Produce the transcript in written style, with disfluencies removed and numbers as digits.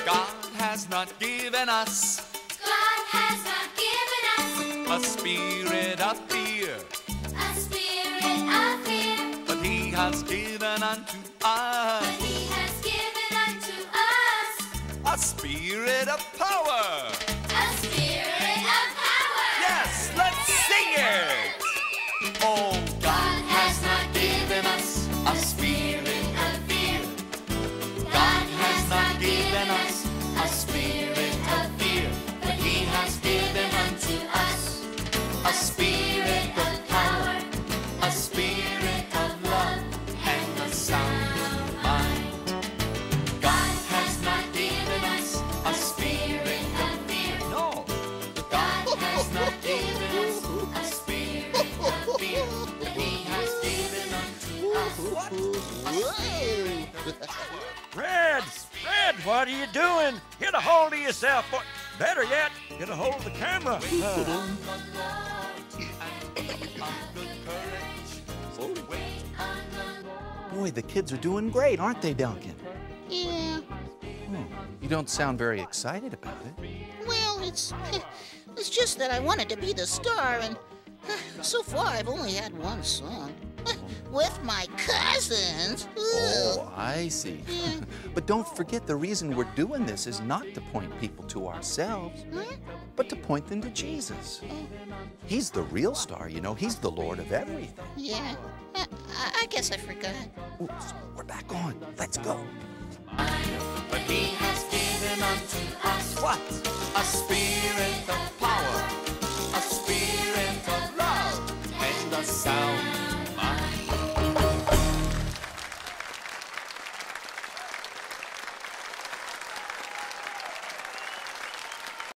God has not given us a spirit of fear, but He has given unto us a spirit of power. Yes, let's sing it. Oh, God has not given us a spirit of fear. God has not given us a spirit of fear, but He has given unto us a spirit of power, a spirit of love, and a sound mind. God has not given us a spirit of fear. No. God has not given us a spirit of fear, but He has given unto us what? A spirit of power. Fred, what are you doing? Get a hold of yourself. Better yet, get a hold of the camera. Boy, the kids are doing great, aren't they, Duncan? Yeah. You don't sound very excited about it. Well, it's just that I wanted to be the star, and so far I've only had one song. With my cousins. Oh, I see. But don't forget, the reason we're doing this is not to point people to ourselves, but to point them to Jesus. He's the real star, you know. He's the Lord of everything. Yeah, I guess I forgot. Oops, we're back on. Let's go. But He has given unto us what? A spirit of power, a spirit of love, and a sound